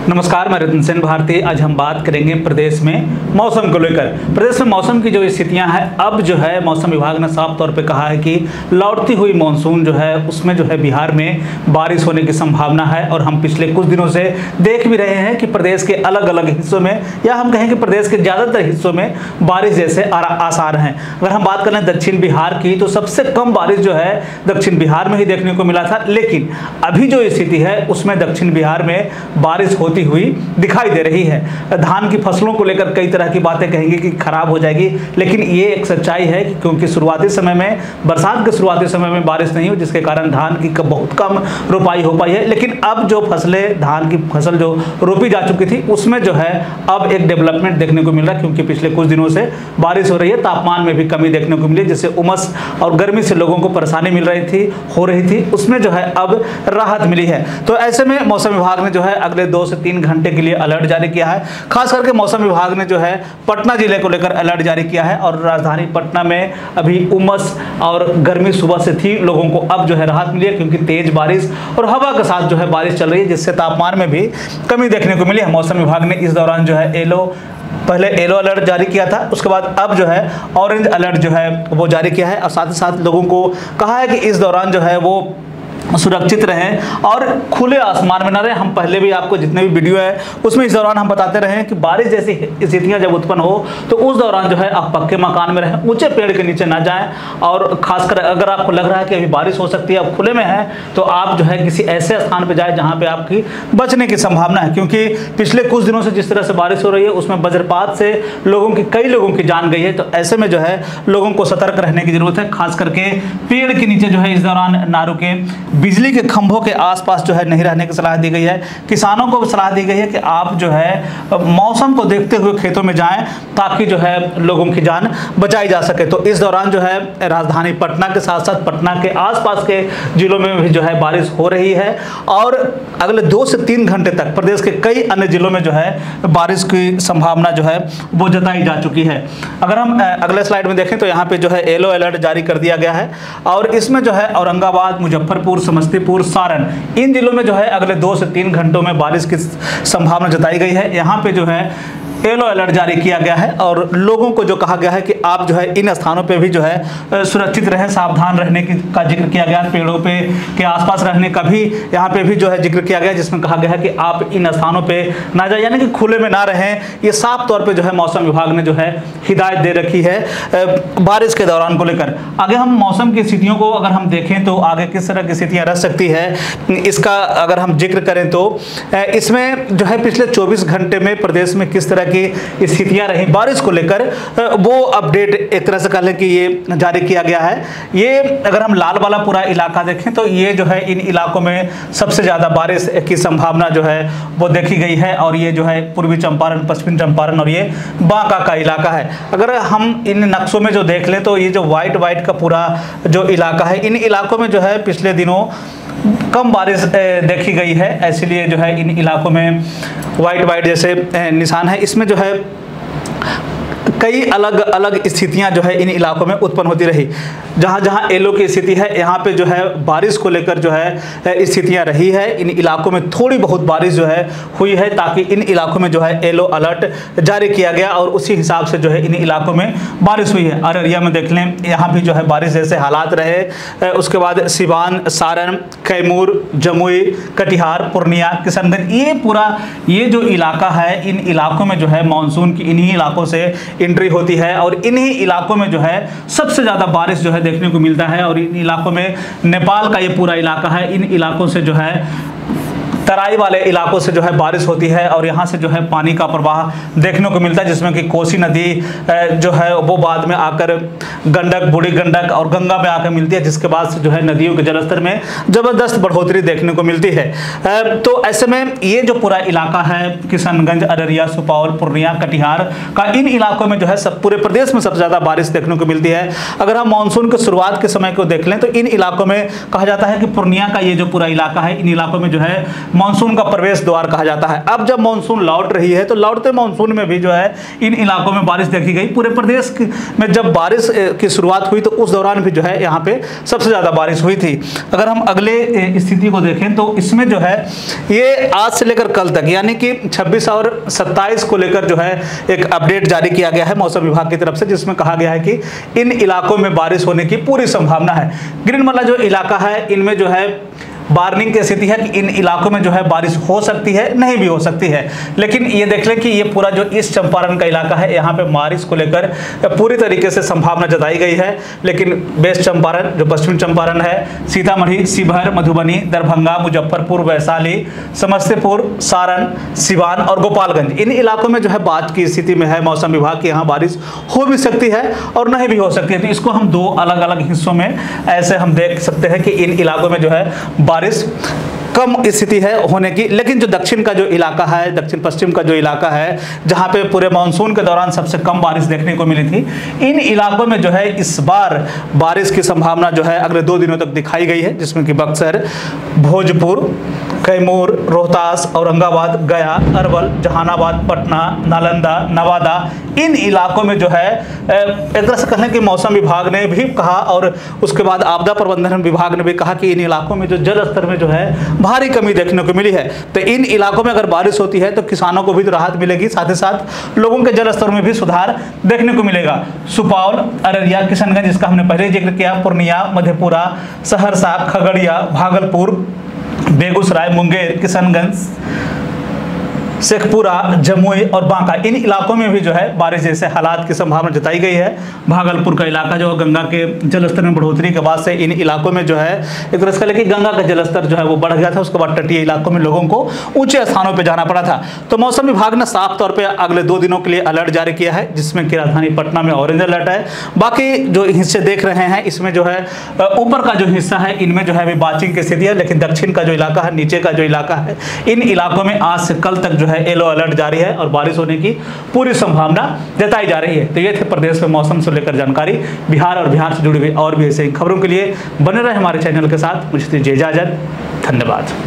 नमस्कार, मैं रतन सेन भारती। आज हम बात करेंगे प्रदेश में मौसम को लेकर। प्रदेश में मौसम की जो स्थितियां हैं, अब जो है मौसम विभाग ने साफ तौर पे कहा है कि लौटती हुई मानसून जो है उसमें जो है बिहार में बारिश होने की संभावना है। और हम पिछले कुछ दिनों से देख भी रहे हैं कि प्रदेश के अलग अलग हिस्सों में, या हम कहें कि प्रदेश के ज़्यादातर हिस्सों में बारिश जैसे आसार हैं। अगर हम बात करें दक्षिण बिहार की, तो सबसे कम बारिश जो है दक्षिण बिहार में ही देखने को मिला था। लेकिन अभी जो स्थिति है उसमें दक्षिण बिहार में बारिश होती हुई दिखाई दे रही है। धान की फसलों को लेकर कई तरह की बातें कहेंगे कि खराब हो जाएगी, लेकिन ये एक सच्चाई है कि क्योंकि शुरुआती समय में, बरसात के शुरुआती समय में बारिश नहीं हुई, जिसके कारण धान की बहुत कम रोपाई हो पाई है। लेकिन अब जो फसलें, धान की फसल जो रोपी जा चुकी थी, उसमें जो है अब एक डेवलपमेंट देखने को मिल रहा है, क्योंकि पिछले कुछ दिनों से बारिश हो रही है। तापमान में भी कमी देखने को मिली, जिससे उमस और गर्मी से लोगों को परेशानी मिल रही थी, हो रही थी, उसमें जो है अब राहत मिली है। तो ऐसे में मौसम विभाग ने जो है अगले 2 से 3 घंटे के लिए अलर्ट जारी किया है। खास करके मौसम विभाग ने जो है पटना जिले को लेकर अलर्ट जारी किया है। और राजधानी पटना में अभी उमस और गर्मी सुबह से थी, लोगों को अब जो है राहत मिली है, क्योंकि तेज बारिश और हवा के साथ जो है बारिश चल रही है, जिससे तापमान में भी कमी देखने को मिली है। मौसम विभाग ने इस दौरान जो है पहले येलो अलर्ट जारी किया था, उसके बाद अब जो है ऑरेंज अलर्ट जो है वो जारी किया है। और साथ ही साथ लोगों को कहा है कि इस दौरान जो है वो सुरक्षित रहें और खुले आसमान में न रहें। हम पहले भी आपको जितने भी वीडियो है उसमें इस दौरान हम बताते रहे हैं कि बारिश जैसी स्थितियां जब उत्पन्न हो तो उस दौरान जो है आप पक्के मकान में रहें, ऊंचे पेड़ के नीचे ना जाएं। और खासकर अगर आपको लग रहा है कि अभी बारिश हो सकती है, आप खुले में हैं, तो आप जो है किसी ऐसे स्थान पर जाए जहां पे आपकी बचने की संभावना है। क्योंकि पिछले कुछ दिनों से जिस तरह से बारिश हो रही है उसमें वज्रपात से कई लोगों की जान गई है। तो ऐसे में जो है लोगों को सतर्क रहने की जरूरत है। खास करके पेड़ के नीचे जो है इस दौरान ना रुके, बिजली के खंभों के आसपास जो है नहीं रहने की सलाह दी गई है। किसानों को सलाह दी गई है कि आप जो है मौसम को देखते हुए खेतों में जाएं, ताकि जो है लोगों की जान बचाई जा सके। तो इस दौरान जो है राजधानी पटना के साथ साथ पटना के आसपास के जिलों में भी जो है बारिश हो रही है। और अगले 2 से 3 घंटे तक प्रदेश के कई अन्य जिलों में जो है बारिश की संभावना जो है वो जताई जा चुकी है। अगर हम अगले स्लाइड में देखें तो यहाँ पे जो है येलो अलर्ट जारी कर दिया गया है। और इसमें जो है औरंगाबाद, मुजफ्फरपुर, समस्तीपुर, सारण, इन जिलों में जो है अगले 2 से 3 घंटों में बारिश की संभावना जताई गई है। यहाँ पे जो है येलो अलर्ट जारी किया गया है और लोगों को जो कहा गया है कि आप जो है इन स्थानों पे भी जो है सुरक्षित रहें, सावधान रहने का जिक्र किया गया है। पेड़ों पे के आसपास रहने का भी यहाँ पे भी जो है जिक्र किया गया, जिसमें कहा गया है कि आप इन स्थानों पे ना जाए, यानी कि खुले में ना रहें। ये साफ तौर पे जो है मौसम विभाग ने जो है हिदायत दे रखी है बारिश के दौरान को लेकर। आगे हम मौसम की स्थितियों को अगर हम देखें तो आगे किस तरह की स्थितियाँ रह सकती है, इसका अगर हम जिक्र करें तो इसमें जो है पिछले 24 घंटे में प्रदेश में किस तरह की स्थितियां रही बारिश को लेकर, वो अपडेट एक तरह से कह लें कि ये जारी किया गया है। ये अगर हम लाल वाला पूरा इलाका देखें तो ये जो है इन इलाकों में सबसे ज़्यादा बारिश की संभावना जो है वो देखी गई है। और ये जो है पूर्वी चंपारण, पश्चिमी चंपारण और ये बांका का इलाका है। अगर हम इन नक्शों में जो देख लें तो ये जो वाइट का पूरा जो इलाका है, इन इलाकों में जो है पिछले दिनों कम बारिश देखी गई है। इसलिए जो है इन इलाकों में वाइट जैसे निशान है। इसमें जो है कई अलग अलग स्थितियां जो है इन इलाकों में उत्पन्न होती रही। जहां जहां येलो की स्थिति है, यहाँ पे जो है बारिश को लेकर जो है स्थितियां रही है। इन इलाकों में थोड़ी बहुत बारिश जो है हुई है, ताकि इन इलाकों में जो है येलो अलर्ट जारी किया गया और उसी हिसाब से जो है इन इलाकों में बारिश हुई है। अररिया में देख लें, यहाँ भी जो है बारिश जैसे हालात रहे। उसके बाद सिवान, सारण, कैमूर, जमुई, कटिहार, पूर्णिया, किशनगंज, ये जो इलाका है, इन इलाकों में जो है मानसून की इन्हीं इलाकों से एंट्री होती है। और इन्हीं इलाकों में जो है सबसे ज़्यादा बारिश जो है देखने को मिलता है। और इन इलाकों में नेपाल का ये पूरा इलाका है, इन इलाकों से जो है तराई वाले इलाकों से जो है बारिश होती है। और यहाँ से जो है पानी का प्रवाह देखने को मिलता है, जिसमें कि कोसी नदी जो है वो बाद में आकर गंडक, बूढ़ी गंडक और गंगा में आकर मिलती है, जिसके बाद से जो है नदियों के जलस्तर में ज़बरदस्त बढ़ोतरी देखने को मिलती है। तो ऐसे में ये जो पूरा इलाका है, किशनगंज, अररिया, सुपौल, पूर्णिया, कटिहार का, इन इलाकों में जो है सब पूरे प्रदेश में सबसे ज़्यादा बारिश देखने को मिलती है। अगर हम मानसून के शुरुआत के समय को देख लें तो इन इलाकों में कहा जाता है कि पूर्णिया का ये जो पूरा इलाका है, इन इलाकों में जो है मानसून का प्रवेश द्वार कहा जाता है। अब जब मानसून लौट रही है तो लौटते मानसून में भी जो है इन इलाकों में बारिश देखी गई। पूरे प्रदेश में जब बारिश की शुरुआत हुई तो उस दौरान भी जो है यहाँ पे सबसे ज़्यादा बारिश हुई थी। अगर हम अगले स्थिति को देखें तो इसमें जो है ये आज से लेकर कल तक यानी कि 26 और 27 को लेकर जो है एक अपडेट जारी किया गया है मौसम विभाग की तरफ से, जिसमें कहा गया है कि इन इलाकों में बारिश होने की पूरी संभावना है। ग्रीन वाला जो इलाका है इनमें जो है वार्निंग की स्थिति है कि इन इलाकों में जो है बारिश हो सकती है, नहीं भी हो सकती है। लेकिन ये देख लें कि ये पूरा जो ईस्ट चंपारण का इलाका है यहाँ पे बारिश को लेकर पूरी तरीके से संभावना जताई गई है। लेकिन वेस्ट चंपारण जो पश्चिमी चंपारण है, सीतामढ़ी, शिवहर, मधुबनी, दरभंगा, मुजफ्फरपुर, वैशाली, समस्तीपुर, सारण, सिवान और गोपालगंज, इन इलाकों में जो है बात की स्थिति में है मौसम विभाग की यहाँ बारिश हो भी सकती है और नहीं भी हो सकती है। तो इसको हम दो अलग अलग हिस्सों में ऐसे हम देख सकते हैं कि इन इलाकों में जो है बारिश कम स्थिति है होने की। लेकिन जो दक्षिण का जो इलाका है, दक्षिण पश्चिम का जो इलाका है जहां पे पूरे मानसून के दौरान सबसे कम बारिश देखने को मिली थी, इन इलाकों में जो है इस बार बारिश की संभावना जो है अगले 2 दिनों तक दिखाई गई है, जिसमें कि बक्सर, भोजपुर, कैमूर, रोहतास, औरंगाबाद, गया, अरवल, जहानाबाद, पटना, नालंदा, नवादा, इन इलाकों में जो है एक तरह से कहने कि मौसम विभाग ने भी कहा और उसके बाद आपदा प्रबंधन विभाग ने भी कहा कि इन इलाकों में जो जल स्तर में जो है भारी कमी देखने को मिली है। तो इन इलाकों में अगर बारिश होती है तो किसानों को भी तो राहत मिलेगी, साथ ही साथ लोगों के जल स्तर में भी सुधार देखने को मिलेगा। सुपौल, अररिया, किशनगंज, जिसका हमने पहले जिक्र किया, पूर्णिया, मधेपुरा, सहरसा, खगड़िया, भागलपुर, बेगूसराय, मुंगेर, किशनगंज, शेखपुरा, जमुई और बांका, इन इलाकों में भी जो है बारिश जैसे हालात की संभावना जताई गई है। भागलपुर का इलाका जो गंगा के जलस्तर में बढ़ोतरी के बाद से इन इलाकों में जो है एक तरह से लेकिन गंगा का जलस्तर जो है वो बढ़ गया था, उसके बाद तटीय इलाकों में लोगों को ऊंचे स्थानों पर जाना पड़ा था। तो मौसम विभाग ने साफ तौर पर अगले 2 दिनों के लिए अलर्ट जारी किया है, जिसमें कि राजधानी पटना में ऑरेंज अलर्ट है। बाकी जो हिस्से देख रहे हैं इसमें जो है ऊपर का जो हिस्सा है इनमें जो है अभी बाचिंग की स्थिति है, लेकिन दक्षिण का जो इलाका है, नीचे का जो इलाका है, इन इलाकों में आज से कल तक जो है येलो अलर्ट जारी है और बारिश होने की पूरी संभावना जताई जा रही है। तो ये थे प्रदेश में मौसम से लेकर जानकारी। बिहार और बिहार से जुड़ी हुई और भी ऐसे खबरों के लिए बने रहे हमारे चैनल के साथ। मुझे दीजिए इजाजत, धन्यवाद।